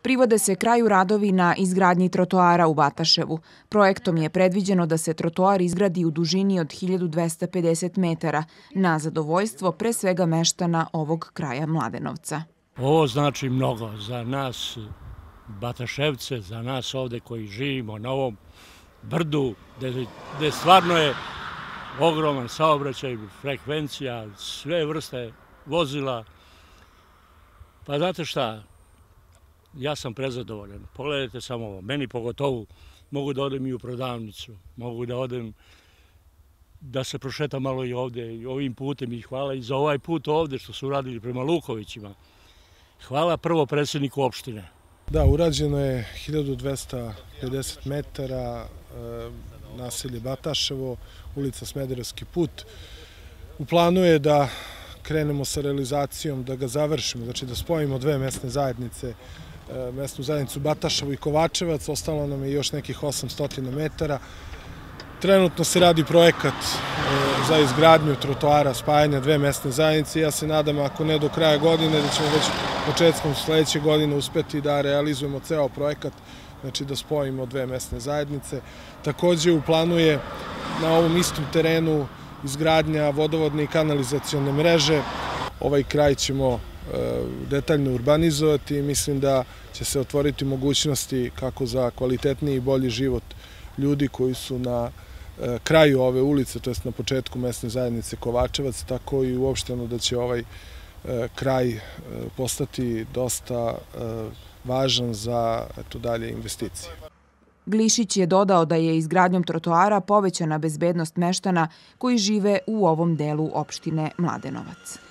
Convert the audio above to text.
Privode se kraju radovi na izgradnji trotoara u Bataševu. Projektom je predviđeno da se trotoar izgradi u dužini od 1250 metara, na zadovoljstvo pre svega meštana ovog kraja Mladenovca. Ovo znači mnogo za nas Bataševce, za nas ovde koji živimo na ovom brdu, gde stvarno je ogroman saobraćaj, frekvencija, sve vrste vozila. Pa znate šta, ja sam prezadovoljan. Pogledajte samo ovo, meni pogotovo mogu da odem i u prodavnicu, mogu da odem da se prošetam malo i ovde, i ovim putem, i hvala i za ovaj put ovde što su uradili prema Lukovićima. Hvala prvo predsjedniku opštine. Da, urađeno je 1250 metara, naselje Bataševo, ulica Smederevski put. U planu je da krenemo sa realizacijom, da ga završimo, znači da spojimo dve mesne zajednice, mesnu zajednicu Bataševo i Kovačevac, ostalo nam je još nekih 800 metara. Trenutno se radi projekat za izgradnju trotoara, spajanja dve mesne zajednice. Ja se nadam, ako ne do kraja godine, da ćemo već početkom sledeće godine uspeti da realizujemo ceo projekat, znači da spojimo dve mesne zajednice. Takođe u planu je na ovom istom terenu izgradnja vodovodne i kanalizacione mreže. Ovaj kraj ćemo detaljno urbanizovati i mislim da će se otvoriti mogućnosti kako za kvalitetniji i bolji život ljudi koji su na kraju ove ulice, to jest na početku mesne zajednice Kovačevac, tako i uopšteno da će ovaj kraj postati dosta važan za dalje investicije. Glišić je dodao da je izgradnjom trotoara povećana bezbednost meštana koji žive u ovom delu opštine Mladenovac.